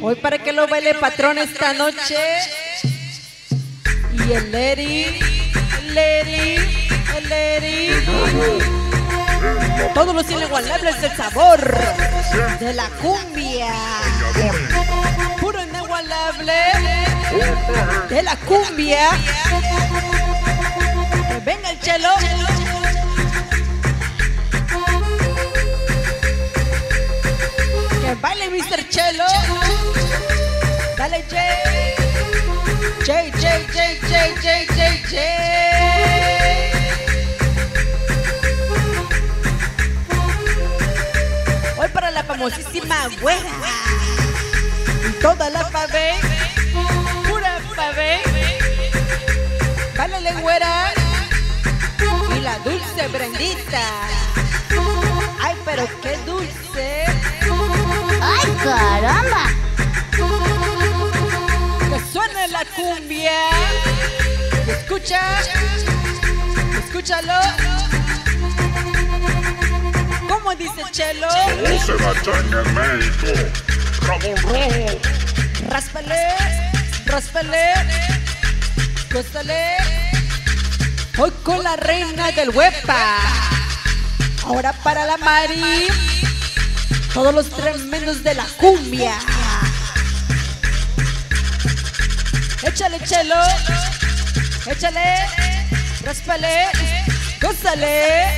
Hoy para que lo baile patrón esta noche. Y el Eri. Todos los inigualables del sabor de la cumbia. Puro inigualable de la cumbia. Que venga el chelo. Que baile Mr. Chelo. Dale Jay. Hoy para la famosísima güera y toda la pave, pura pave. Bálale güera y la dulce Brendita. Ay, pero qué dulce. ¡Ay, caramba! Que suene la cumbia. Escúchalo. ¿Cómo dice Chelo? Chelo se va a echar en el México. Ramón Rojo. Ráspale. Cóstale. Hoy con la reina del huepa. Ahora para la Mari. Todos los tremendos de la cumbia. Échale, Chelo. Échale. Ráspale. Gózale.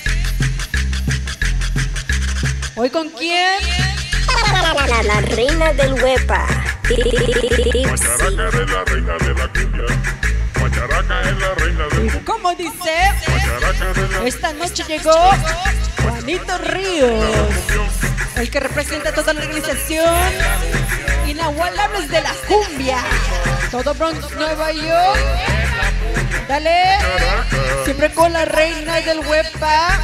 ¿Hoy con quién? La reina del huepa. Guacharaca es la reina de la cumbia. Guacharaca es la reina del cumbia. ¿Cómo dice? Guacharaca es la... Esta noche llegó Juanito Ríos, el que representa toda la organización Inigualables de la cumbia. Todo Bronx, Nueva York. Dale. Siempre con la reina del huepa.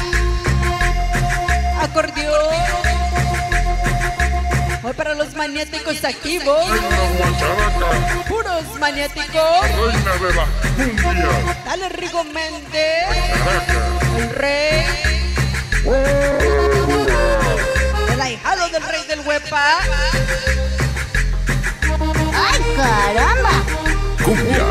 Acordeón. Hoy para los maniáticos activos. Puros maniáticos. Reina de la cumbia. Dale, Rigo Méndez. El rey. El ahijado del rey del huepa. ¡Ay, caramba! Cumbia.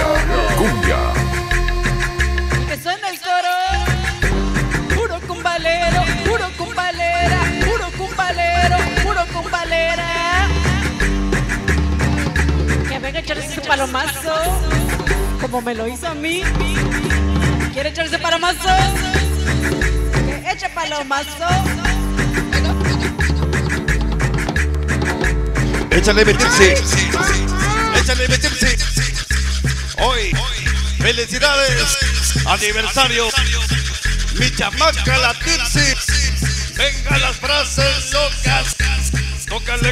Y que suena el coro. Puro cumbalero, puro cumbalera, puro cumbalero, puro cumbalera. Que venga a echarse su palomazo, como me lo hizo a mí. ¿Quiere echarse palomazo? Que eche palomazo. Échale meterse. Hoy, felicidades, aniversario. Mi chamaca la Tipsy. Venga las frases locas. Tócale.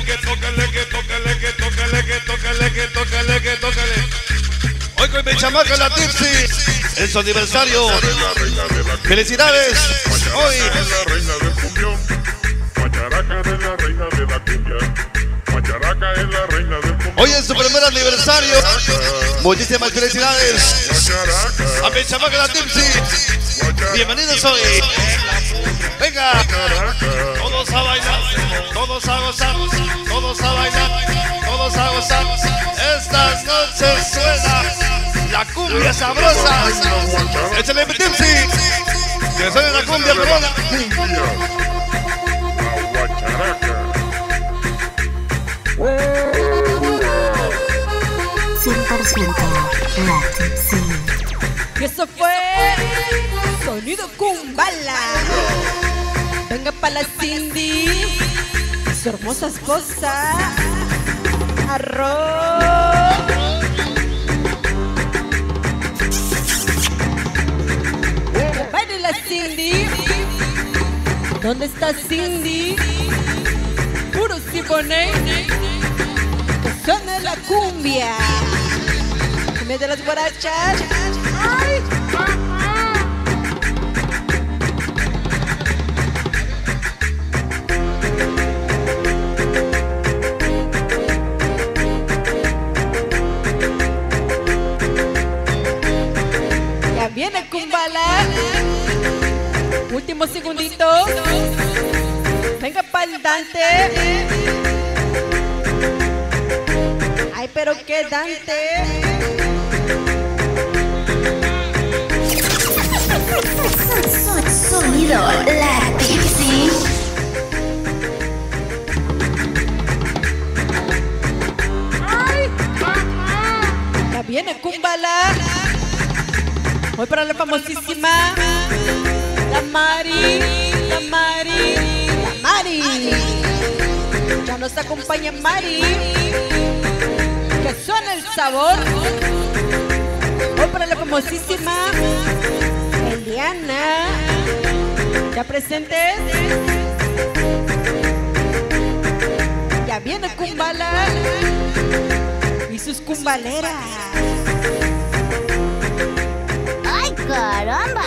Hoy con mi chamaca la Tipsy. En su aniversario. Felicidades. Hoy. Es la reina del cumbión. Guacharaca es la reina de la cumbia. Guacharaca es la reina del cumbión. Hoy es su primer aniversario. Muchísimas felicidades a mi chamaca la Tipsy. Bienvenidos hoy. Venga, todos a bailar, todos a gozar, todos a bailar, todos a gozar. Estas noches suena la cumbia sabrosa. Échale mi Tipsy. Que suene la cumbia peruana. Cumbia. La guacharaca. 100% la Tipsy. Y eso fue Sonido Kumbala. Venga pa' la Cindy, su hermosa esposa. Arroz. Baile la Cindy. ¿Dónde está Cindy? Puro Siboney. Que suene la cumbia. En vez de las guarachas. ¡Ay! Ya viene Kumbala. Últimos segunditos. Venga pa'l Dante. Ay, pero qué Dante. Sonido Latipsi. Ya viene Kumbala. Voy para la famosísima La Mari. La Mari. La Mari. Ya nos acompaña Mari. Que suena el sabor. Voy para la famosísima Eliana. ¿Ya presentes? Ya viene Kumbala y sus kumbaleras. ¡Ay, caramba!